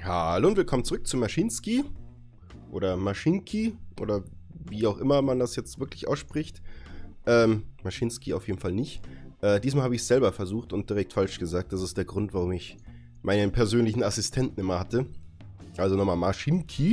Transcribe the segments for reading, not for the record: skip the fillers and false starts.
Hallo und willkommen zurück zu Maschinski oder Maschinki oder wie auch immer man das jetzt wirklich ausspricht. Maschinski auf jeden Fall nicht. Diesmal habe ich es selber versucht und direkt falsch gesagt. Das ist der Grund, warum ich meinen persönlichen Assistenten immer hatte. Also nochmal Maschinki.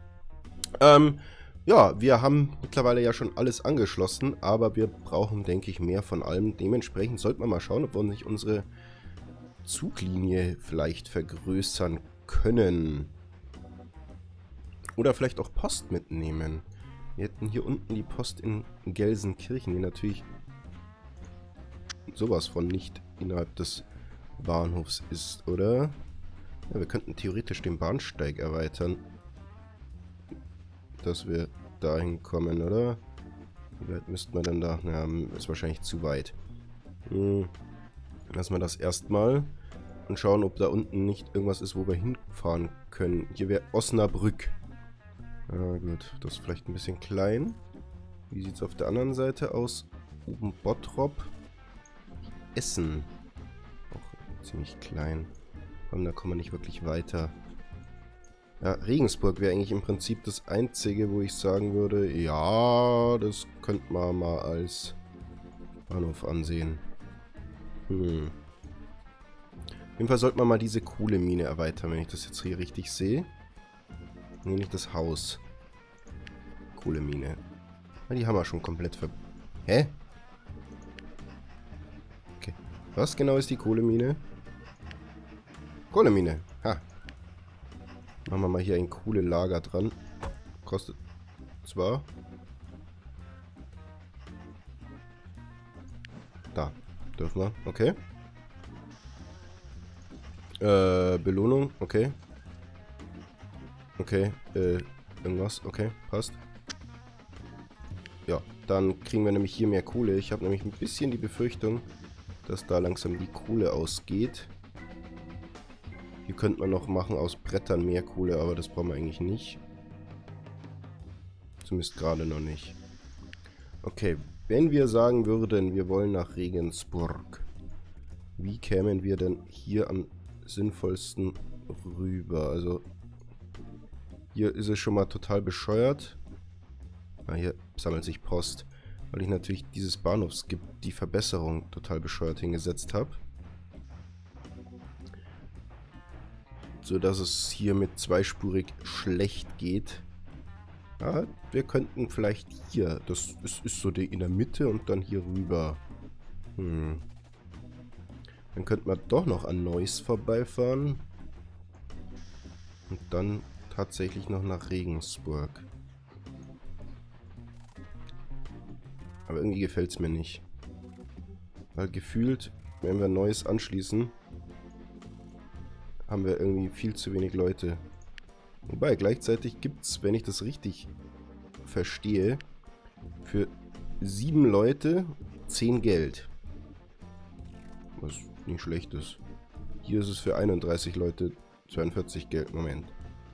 Ja, wir haben mittlerweile ja schon alles angeschlossen, aber wir brauchen, denke ich, mehr von allem. Dementsprechend sollten wir mal schauen, ob wir nicht unsere Zuglinie vielleicht vergrößern können. Oder vielleicht auch Post mitnehmen. Wir hätten hier unten die Post in Gelsenkirchen, die natürlich sowas von nicht innerhalb des Bahnhofs ist, oder? Ja, wir könnten theoretisch den Bahnsteig erweitern. Dass wir dahin kommen, oder? Wie weit müssten wir denn da? Ja, ist wahrscheinlich zu weit. Lassen wir das erstmal. Und schauen, ob da unten nicht irgendwas ist, wo wir hinfahren können. Hier wäre Osnabrück. Ah, gut. Das ist vielleicht ein bisschen klein. Wie sieht es auf der anderen Seite aus? Oben Bottrop. Essen. Auch ziemlich klein. Und da kommen wir nicht wirklich weiter. Ja, Regensburg wäre eigentlich im Prinzip das Einzige, wo ich sagen würde, ja, das könnte man mal als Bahnhof ansehen. Auf jeden Fall sollte man mal diese Kohlemine erweitern, wenn ich das jetzt hier richtig sehe. Nee, nicht das Haus. Kohlemine. Ja, die haben wir schon komplett Hä? Okay. Was genau ist die Kohlemine? Kohlemine. Ha. Machen wir mal hier ein Kohlelager dran. Kostet zwar... Da. Dürfen wir. Okay. Belohnung. Okay. Okay. Irgendwas. Okay. Passt. Ja. Dann kriegen wir nämlich hier mehr Kohle. Ich habe nämlich ein bisschen die Befürchtung, dass da langsam die Kohle ausgeht. Hier könnte man noch machen aus Brettern mehr Kohle, aber das brauchen wir eigentlich nicht. Zumindest gerade noch nicht. Okay, wenn wir sagen würden, wir wollen nach Regensburg, wie kämen wir denn hier am sinnvollsten rüber? Also, hier ist es schon mal total bescheuert. Ah, hier sammelt sich Post, weil ich natürlich dieses Bahnhofsgebiet, die Verbesserung total bescheuert hingesetzt habe. So dass es hier mit zweispurig schlecht geht. Ja, wir könnten vielleicht hier, das ist so in der Mitte und dann hier rüber. Dann könnten wir doch noch an Neuss vorbeifahren. Und dann tatsächlich noch nach Regensburg. Aber irgendwie gefällt es mir nicht. Weil gefühlt, wenn wir Neuss anschließen, haben wir irgendwie viel zu wenig Leute. Wobei, gleichzeitig gibt es, wenn ich das richtig verstehe, für 7 Leute 10 Geld. Was nicht schlecht ist. Hier ist es für 31 Leute 42 Geld. Moment.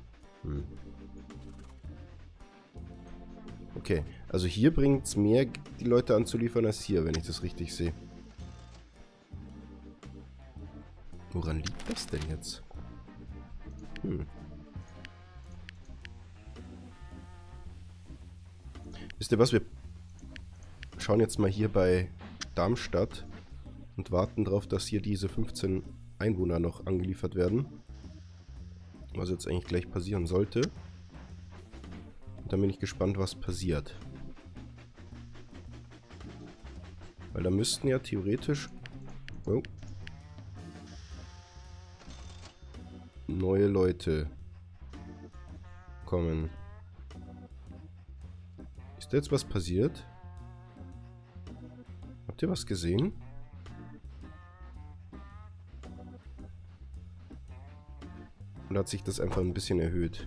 Okay, also hier bringt es mehr, die Leute anzuliefern, als hier, wenn ich das richtig sehe. Woran liegt das denn jetzt? Wisst ihr was? Wir schauen jetzt mal hier bei Darmstadt und warten darauf, dass hier diese 15 Einwohner noch angeliefert werden. Was jetzt eigentlich gleich passieren sollte. Und dann bin ich gespannt, was passiert. Weil da müssten ja theoretisch... Oh, neue Leute kommen. Ist da jetzt was passiert? Habt ihr was gesehen? Oder hat sich das einfach ein bisschen erhöht?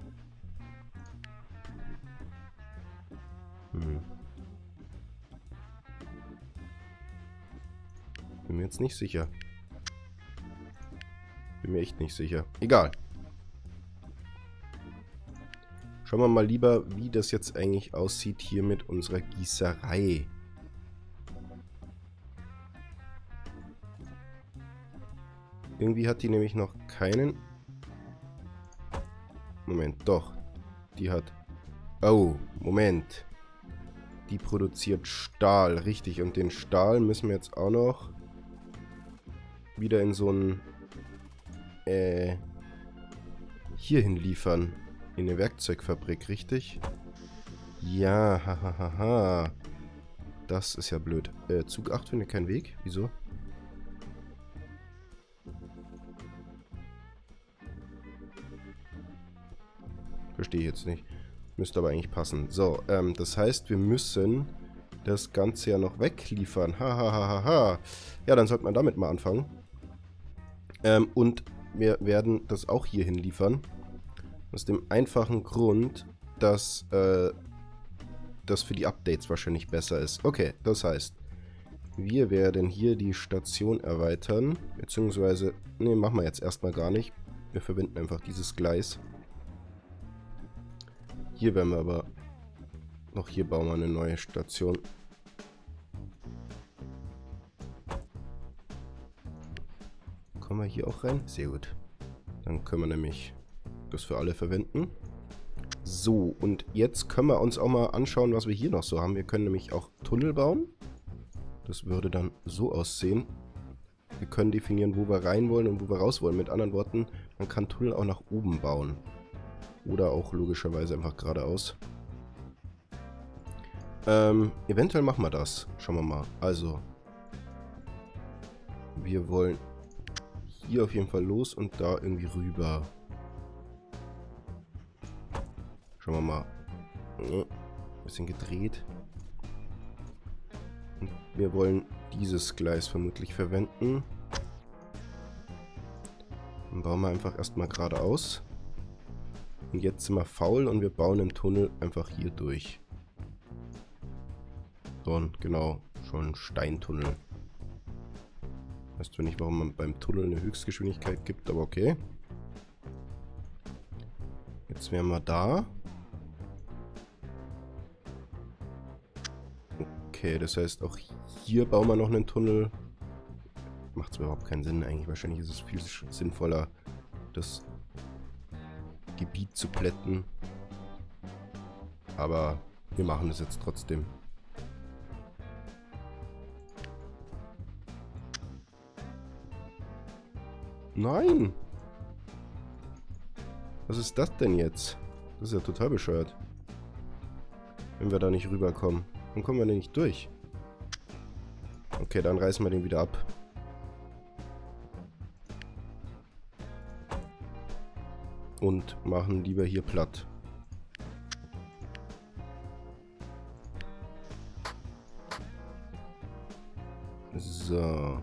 Bin mir jetzt nicht sicher. Bin mir echt nicht sicher. Egal. Schauen wir mal lieber, wie das jetzt eigentlich aussieht hier mit unserer Gießerei. Irgendwie hat die nämlich noch keinen Moment, doch. Die hat... Oh, Moment. Die produziert Stahl, richtig. Und den Stahl müssen wir jetzt auch noch wieder in so ein... hierhin liefern. In eine Werkzeugfabrik, richtig? Ja, hahaha. Das ist ja blöd. Zug 8 findet keinen Weg. Wieso? Verstehe ich jetzt nicht. Müsste aber eigentlich passen. So, das heißt, wir müssen das Ganze ja noch wegliefern. Hahaha. Ja, dann sollte man damit mal anfangen. Und wir werden das auch hierhin liefern. Aus dem einfachen Grund, dass das für die Updates wahrscheinlich besser ist. Okay, das heißt, wir werden hier die Station erweitern. Beziehungsweise, ne, machen wir jetzt erstmal gar nicht. Wir verwenden einfach dieses Gleis. Hier werden wir aber noch, hier bauen wir eine neue Station. Kommen wir hier auch rein? Sehr gut. Dann können wir nämlich das für alle verwenden. So, und jetzt können wir uns auch mal anschauen, was wir hier noch so haben. Wir können nämlich auch Tunnel bauen. Das würde dann so aussehen. Wir können definieren, wo wir rein wollen und wo wir raus wollen. Mit anderen Worten, man kann Tunnel auch nach oben bauen. Oder auch logischerweise einfach geradeaus. Eventuell machen wir das. Schauen wir mal. Also, wir wollen hier auf jeden Fall los und da irgendwie rüber. Schauen wir mal. Bisschen gedreht. Und wir wollen dieses Gleis vermutlich verwenden. Dann bauen wir einfach erstmal geradeaus. Und jetzt sind wir faul und wir bauen den Tunnel einfach hier durch. So, und genau, schon ein Steintunnel. Weißt du nicht, warum man beim Tunnel eine Höchstgeschwindigkeit gibt, aber okay. Jetzt wären wir da. Okay, das heißt, auch hier bauen wir noch einen Tunnel. Macht zwar überhaupt keinen Sinn eigentlich. Wahrscheinlich ist es viel sinnvoller, das Gebiet zu plätten. Aber wir machen es jetzt trotzdem. Nein! Was ist das denn jetzt? Das ist ja total bescheuert. Wenn wir da nicht rüberkommen. Dann kommen wir da nicht durch. Okay, dann reißen wir den wieder ab. Und machen lieber hier platt. So.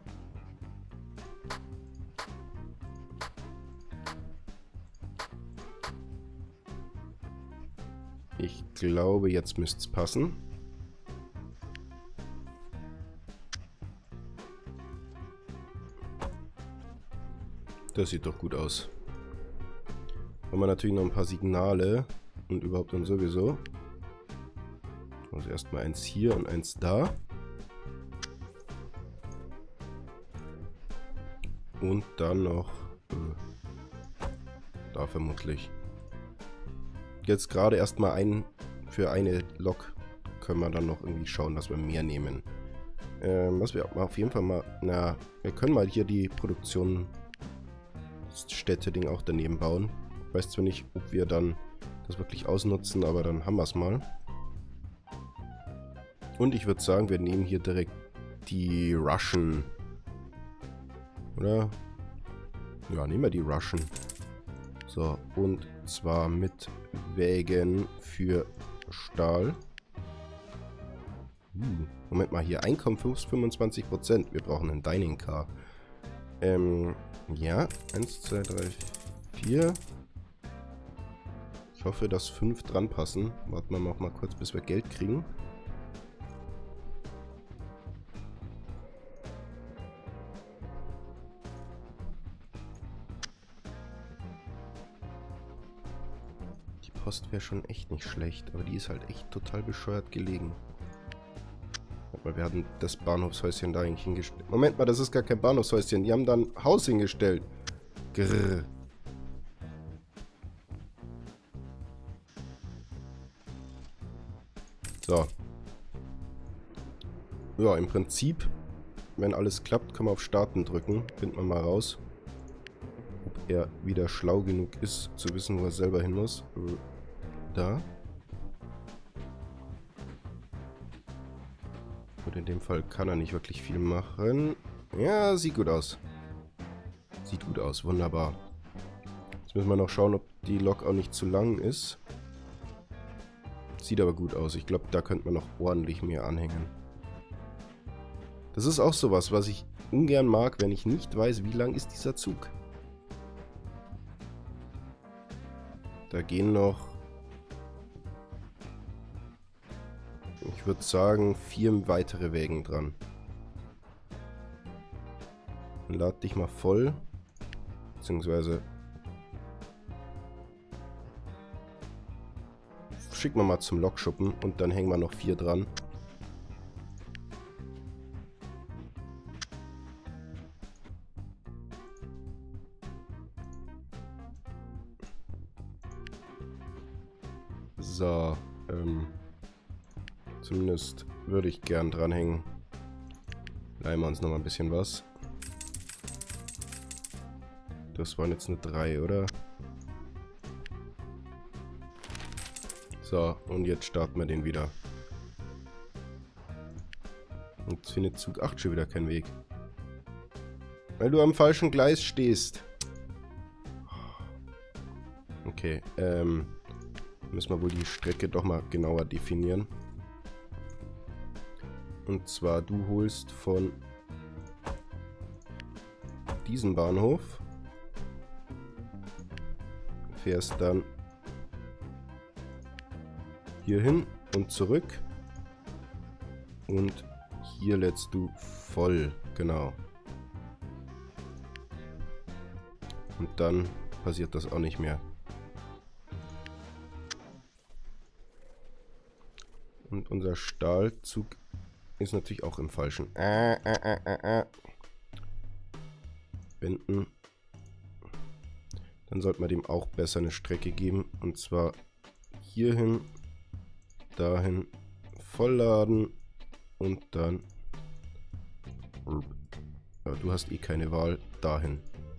Ich glaube, jetzt müsste es passen. Das sieht doch gut aus. Haben wir natürlich noch ein paar Signale und überhaupt und sowieso. Also erstmal eins hier und eins da. Und dann noch da vermutlich. Jetzt gerade erstmal für eine Lok können wir dann noch irgendwie schauen, dass wir mehr nehmen. Was wir auf jeden Fall mal, wir können mal hier die Produktionsstätte-Ding auch daneben bauen. Ich weiß zwar nicht, ob wir dann das wirklich ausnutzen, aber dann haben wir es mal. Und ich würde sagen, wir nehmen hier direkt die Russian. Oder? Ja, nehmen wir die Russian. So, und zwar mit Wägen für Stahl. Moment mal, hier Einkommen 25%. Wir brauchen einen Dining Car. Ja, 1, 2, 3, 4. Ich hoffe, dass 5 dran passen. Warten wir noch mal kurz, bis wir Geld kriegen. Post wäre schon echt nicht schlecht, aber die ist halt echt total bescheuert gelegen. Aber wir hatten das Bahnhofshäuschen da eigentlich hingestellt. Moment mal, das ist gar kein Bahnhofshäuschen. Die haben da ein Haus hingestellt. Grrr. So. Ja, im Prinzip, wenn alles klappt, können wir auf Starten drücken. Finden wir mal raus, ob er wieder schlau genug ist, zu wissen, wo er selber hin muss. Da. Und in dem Fall kann er nicht wirklich viel machen. Ja, sieht gut aus. Sieht gut aus, wunderbar. Jetzt müssen wir noch schauen, ob die Lok auch nicht zu lang ist. Sieht aber gut aus. Ich glaube, da könnte man noch ordentlich mehr anhängen. Das ist auch sowas, was ich ungern mag, wenn ich nicht weiß, wie lang ist dieser Zug. Da gehen noch, ich würde sagen, 4 weitere Wägen dran. Dann lad dich mal voll, beziehungsweise schicken wir mal zum Lokschuppen und dann hängen wir noch 4 dran. So, zumindest würde ich gern dranhängen. Leihen wir uns noch mal ein bisschen was. Das waren jetzt eine 3, oder? So, und jetzt starten wir den wieder. Und jetzt findet Zug 8 schon wieder keinen Weg. Weil du am falschen Gleis stehst. Okay, müssen wir wohl die Strecke doch mal genauer definieren. Und zwar, du holst von diesem Bahnhof, fährst dann hier hin und zurück. Und hier lädst du voll, genau. Und dann passiert das auch nicht mehr. Und unser Stahlzug ist natürlich auch im Falschen. Wenden. Dann sollte man dem auch besser eine Strecke geben. Und zwar hierhin, dahin, vollladen und dann... Ja, du hast eh keine Wahl, dahin.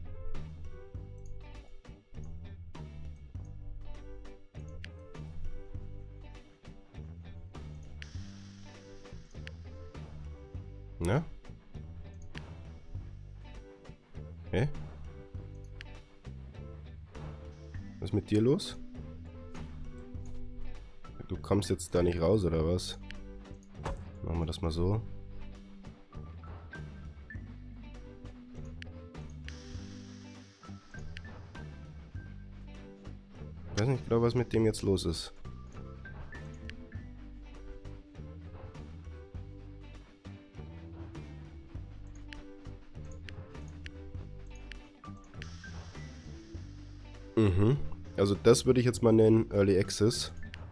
Na? Hä? Was ist mit dir los? Du kommst jetzt da nicht raus, oder was? Machen wir das mal so. Ich weiß nicht genau, was mit dem jetzt los ist. Mhm. Also das würde ich jetzt mal nennen Early Access.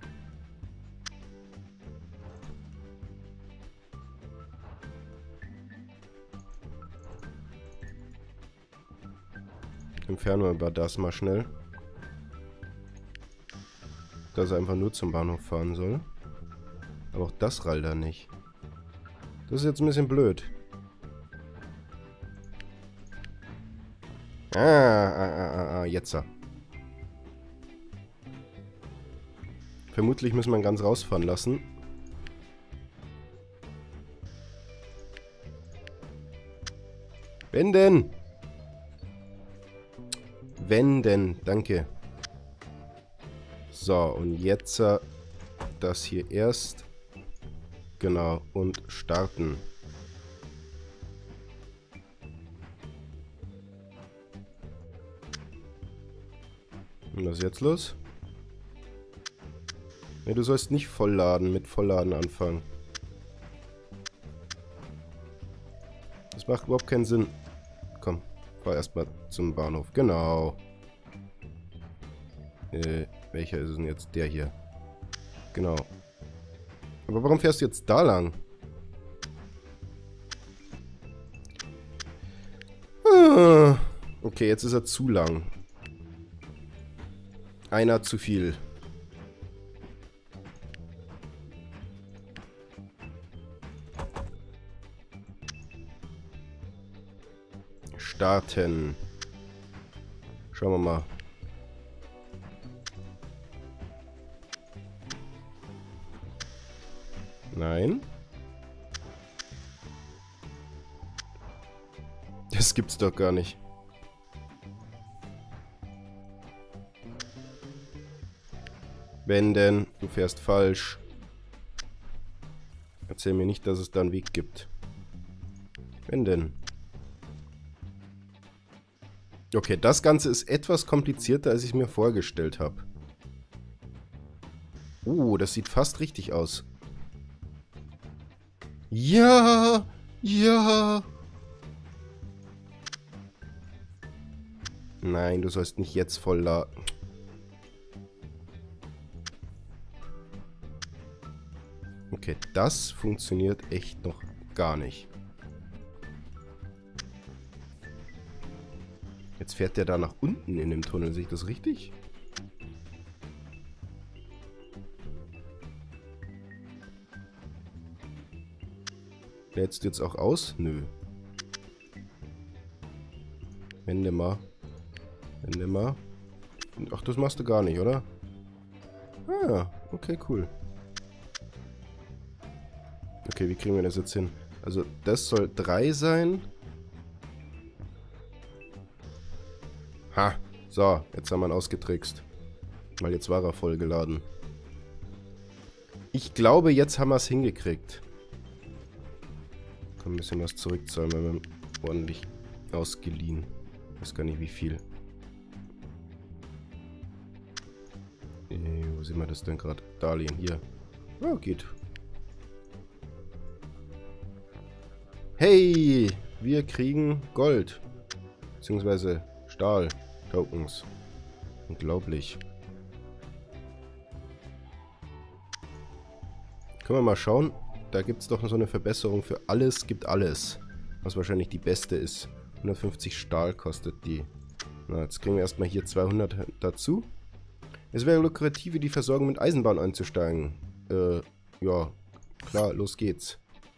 Entfernen wir aber das mal schnell. Dass er einfach nur zum Bahnhof fahren soll. Aber auch das Rall da nicht. Das ist jetzt ein bisschen blöd. Jetzt. Vermutlich müssen wir ihn ganz rausfahren lassen. Wenden! Wenden, danke. So, und jetzt das hier erst. Genau, und starten. Und was ist jetzt los? Ne, du sollst nicht vollladen, mit Vollladen anfangen. Das macht überhaupt keinen Sinn. Komm, fahr erstmal zum Bahnhof. Genau. Welcher ist es denn jetzt? Der hier. Genau. Aber warum fährst du jetzt da lang? Okay, jetzt ist er zu lang. Einer zu viel. starten. Schauen wir mal. Nein. Das gibt's doch gar nicht. Wenn denn, du fährst falsch. Erzähl mir nicht, dass es da einen Weg gibt. Wenn denn. Okay, das Ganze ist etwas komplizierter, als ich mir vorgestellt habe. Das sieht fast richtig aus. Ja, ja. Nein, du sollst nicht jetzt voll laden. Okay, das funktioniert echt noch gar nicht. Jetzt fährt der da nach unten in dem Tunnel. Sehe ich das richtig? Lädst du jetzt auch aus? Nö. Wende mal. Wende mal. Ach, das machst du gar nicht, oder? Ah ja, okay, cool. Okay, wie kriegen wir das jetzt hin? Also, das soll 3 sein. Ha, so, jetzt haben wir ihn ausgetrickst. Weil jetzt war er vollgeladen. Ich glaube, jetzt haben wir es hingekriegt. Kann ein bisschen was zurückzahlen, weil wir haben ordentlich ausgeliehen. Ich weiß gar nicht, wie viel. Wo sehen wir das denn gerade? Darlehen, hier. Ja, geht. Hey, wir kriegen Gold. Beziehungsweise Stahl-Tokens. Unglaublich. Können wir mal schauen. Da gibt es doch so eine Verbesserung für alles gibt alles. Was wahrscheinlich die beste ist. 150 Stahl kostet die. Na, jetzt kriegen wir erstmal hier 200 dazu. Es wäre lukrativ, die Versorgung mit Eisenbahn einzusteigen. Ja, klar, los geht's.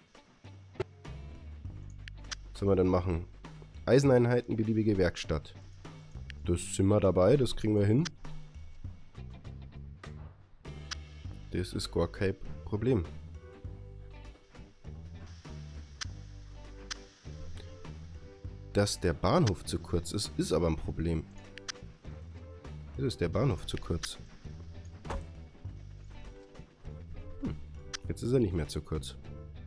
Was sollen wir denn machen? Eiseneinheiten, beliebige Werkstatt. Das sind wir dabei, das kriegen wir hin. Das ist gar kein Problem. Dass der Bahnhof zu kurz ist, ist aber ein Problem. Wieso ist der Bahnhof zu kurz? Jetzt ist er nicht mehr zu kurz.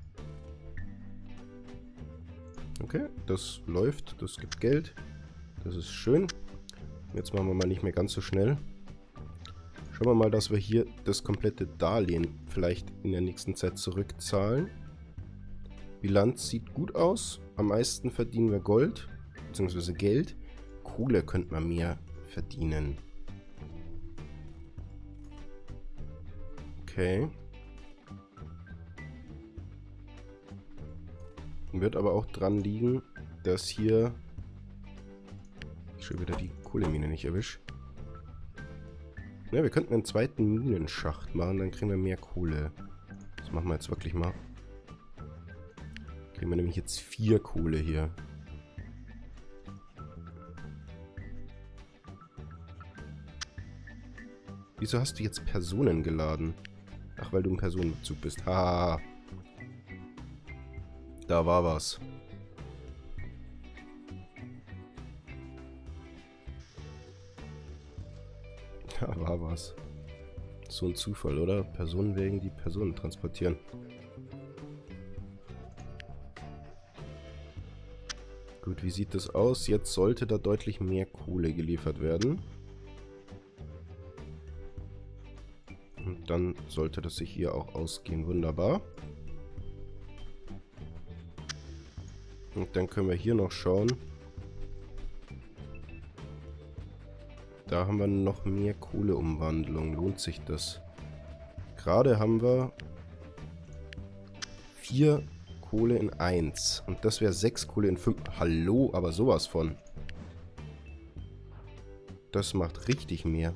Okay, das läuft, das gibt Geld. Das ist schön. Jetzt machen wir mal nicht mehr ganz so schnell. Schauen wir mal, dass wir hier das komplette Darlehen vielleicht in der nächsten Zeit zurückzahlen. Bilanz sieht gut aus. Am meisten verdienen wir Gold, beziehungsweise Geld. Kohle könnte man mehr verdienen. Okay. Wird aber auch dran liegen, dass hier ich schon wieder die Kohlemine nicht erwische. Ja, wir könnten einen zweiten Minenschacht machen, dann kriegen wir mehr Kohle. Das machen wir jetzt wirklich mal. Kriegen wir nämlich jetzt 4 Kohle hier. Wieso hast du jetzt Personen geladen? Ach, weil du im Personenzug bist. Haha. Da war was. Da war was. So ein Zufall, oder? Personenwegen, die Personen transportieren. Gut, wie sieht das aus? Jetzt sollte da deutlich mehr Kohle geliefert werden. Und dann sollte das sich hier auch ausgehen. Wunderbar. Und dann können wir hier noch schauen. Da haben wir noch mehr Kohleumwandlung. Lohnt sich das? Gerade haben wir 4 Kohle in 1. Und das wäre 6 Kohle in 5. Hallo, aber sowas von. Das macht richtig mehr.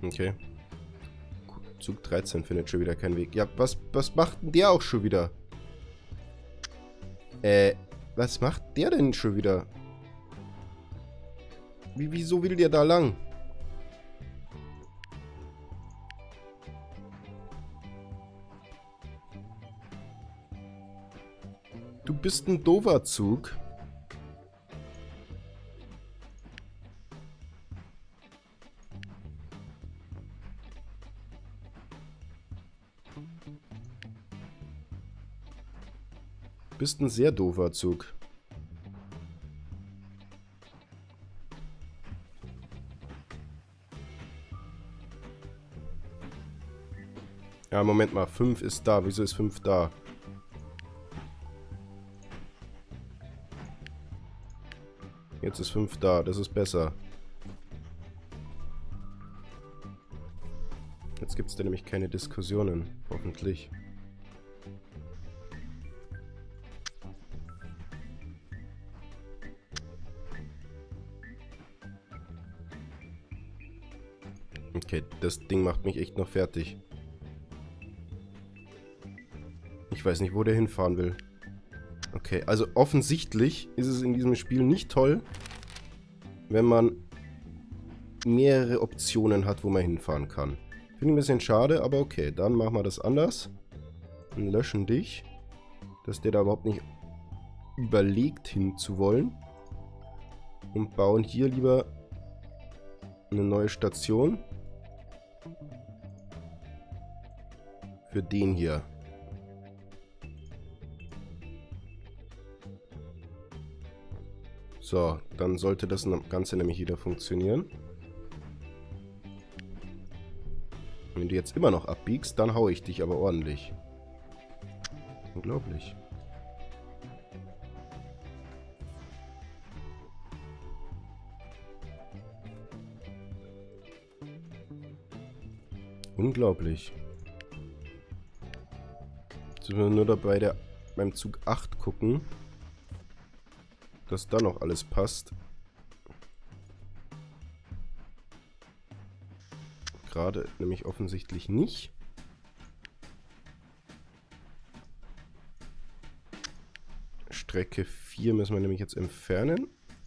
Okay. Zug 13 findet schon wieder keinen Weg. Ja, was macht denn der auch schon wieder? Was macht der denn schon wieder? Wieso will der da lang? Du bist ein doofer Zug. Du bist ein sehr doofer Zug. Ja, Moment mal. 5 ist da. Wieso ist 5 da? Jetzt ist 5 da. Das ist besser. Jetzt gibt es da nämlich keine Diskussionen. Hoffentlich. Okay, das Ding macht mich echt noch fertig. Ich weiß nicht, wo der hinfahren will. Okay, also offensichtlich ist es in diesem Spiel nicht toll, wenn man mehrere Optionen hat, wo man hinfahren kann. Finde ich ein bisschen schade, aber okay, dann machen wir das anders. Und löschen dich, dass der da überhaupt nicht überlegt hinzuwollen. Und bauen hier lieber eine neue Station. Für den hier. So, dann sollte das Ganze nämlich wieder funktionieren. Wenn du jetzt immer noch abbiegst, dann hau ich dich aber ordentlich. Unglaublich. Unglaublich. Jetzt müssen wir nur dabei beim Zug 8 gucken, dass da noch alles passt. Gerade nämlich offensichtlich nicht. Strecke 4 müssen wir nämlich jetzt entfernen.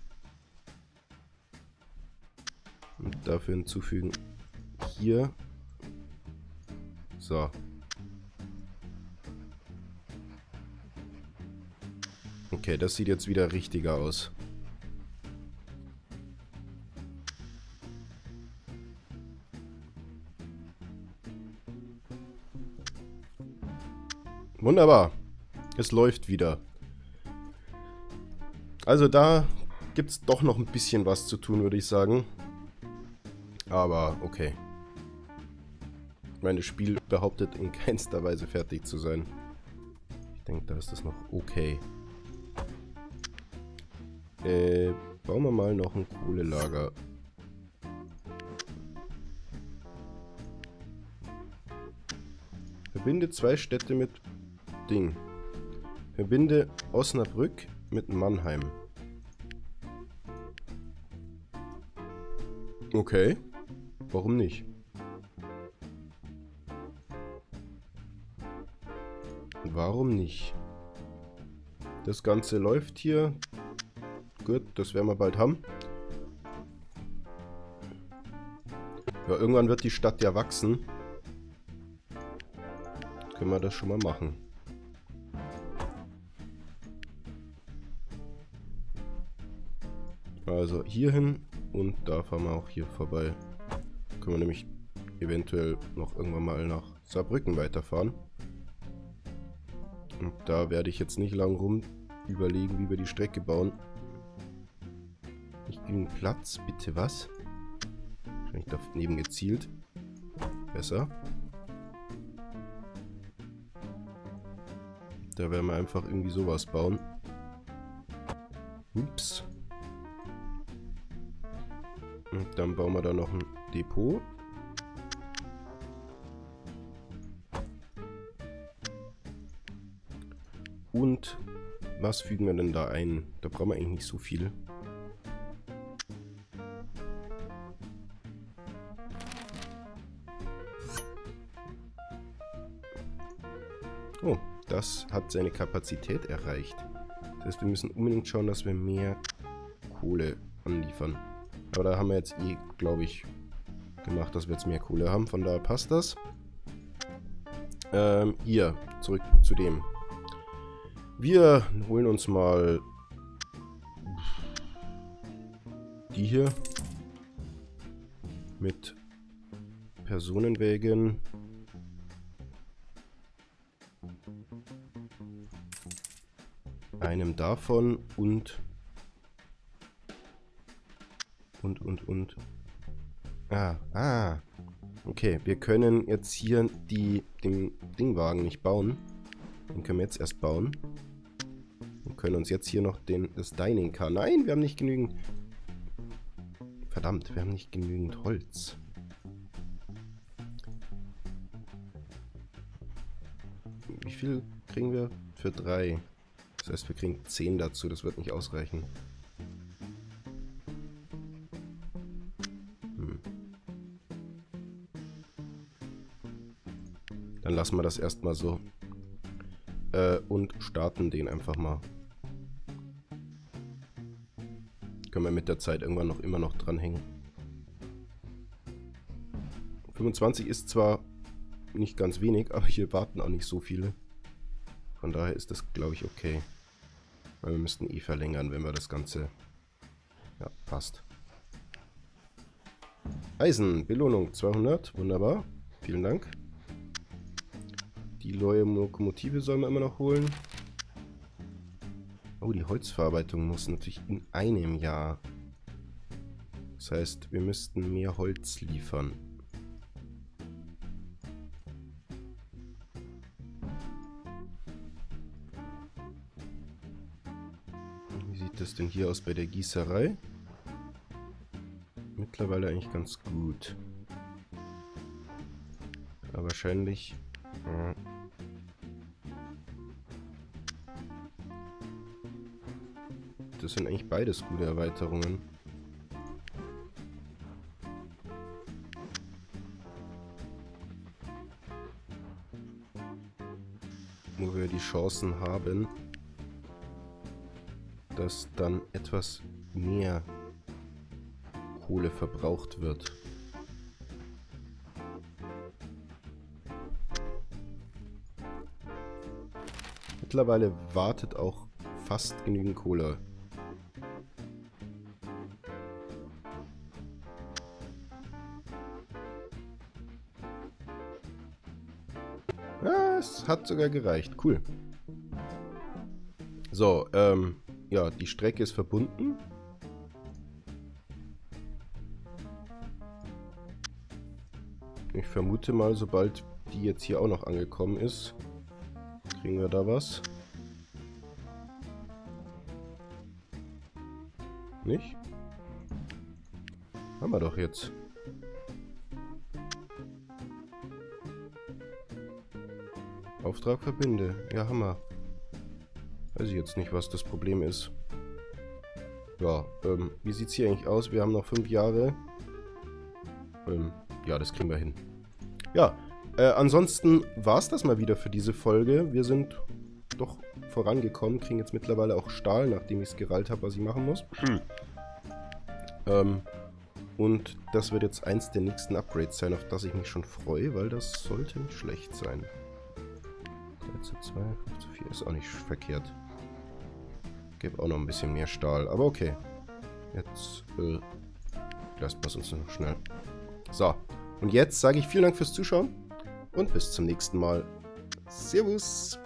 Und dafür hinzufügen hier. So. Okay, das sieht jetzt wieder richtiger aus. Wunderbar. Es läuft wieder. Also da gibt es doch noch ein bisschen was zu tun, würde ich sagen. Aber okay. Ich meine, das Spiel behauptet in keinster Weise fertig zu sein. Ich denke, da ist das noch okay. Bauen wir mal noch ein Kohlelager. Verbinde 2 Städte mit Ding. Verbinde Osnabrück mit Mannheim. Okay. Warum nicht? Warum nicht? Das Ganze läuft hier. Gut, das werden wir bald haben. Ja, irgendwann wird die Stadt ja wachsen. Können wir das schon mal machen. Also hierhin und da fahren wir auch hier vorbei. Können wir nämlich eventuell noch irgendwann mal nach Saarbrücken weiterfahren. Und da werde ich jetzt nicht lang rum überlegen, wie wir die Strecke bauen. Nicht genug Platz, bitte was? Wahrscheinlich daneben gezielt. Besser. Da werden wir einfach irgendwie sowas bauen. Ups. Und dann bauen wir da noch ein Depot. Und was fügen wir denn da ein? Da brauchen wir eigentlich nicht so viel. Oh, das hat seine Kapazität erreicht. Das heißt, wir müssen unbedingt schauen, dass wir mehr Kohle anliefern. Aber da haben wir jetzt glaube ich, gemacht, dass wir jetzt mehr Kohle haben. Von daher passt das. Hier, zurück zu dem. Wir holen uns mal die hier mit Personenwägen. Einem davon und. Okay, wir können jetzt hier den Dingwagen nicht bauen. Den können wir jetzt erst bauen. Wir können uns jetzt hier noch das Dining Car. Nein, wir haben nicht genügend. Verdammt, wir haben nicht genügend Holz. Wie viel kriegen wir? Für 3. Das heißt, wir kriegen 10 dazu. Das wird nicht ausreichen. Dann lassen wir das erstmal so. Und starten den einfach mal. Können wir mit der Zeit irgendwann immer noch dranhängen. 25 ist zwar nicht ganz wenig, aber hier warten auch nicht so viele. Von daher ist das, glaube ich, okay. Weil wir müssten verlängern, wenn wir das Ganze... Ja, passt. Eisen, Belohnung 200, wunderbar. Vielen Dank. Die neue Lokomotive sollen wir immer noch holen. Oh, die Holzverarbeitung muss natürlich in einem Jahr. Das heißt, wir müssten mehr Holz liefern. Wie sieht das denn hier aus bei der Gießerei? Mittlerweile eigentlich ganz gut. Aber wahrscheinlich... Das sind eigentlich beides gute Erweiterungen. Wo wir die Chancen haben, dass dann etwas mehr Kohle verbraucht wird. Mittlerweile wartet auch fast genügend Kohle. Ja, es hat sogar gereicht. Cool. So, ja, die Strecke ist verbunden. Ich vermute mal, sobald die jetzt hier auch noch angekommen ist, kriegen wir da was. Nicht? Haben wir doch jetzt. Auftrag verbinde. Ja, Hammer. Weiß ich jetzt nicht, was das Problem ist. Ja, wie sieht es hier eigentlich aus? Wir haben noch 5 Jahre. Ja, das kriegen wir hin. Ja, ansonsten war es das mal wieder für diese Folge. Wir sind doch vorangekommen, kriegen jetzt mittlerweile auch Stahl, nachdem ich es gerallt habe, was ich machen muss. Und das wird jetzt eins der nächsten Upgrades sein, auf das ich mich schon freue, weil das sollte nicht schlecht sein. 3:2, 5:4 ist auch nicht verkehrt. Gebe auch noch ein bisschen mehr Stahl, aber okay. Jetzt lassen wir es uns noch schnell. So, und jetzt sage ich vielen Dank fürs Zuschauen und bis zum nächsten Mal. Servus!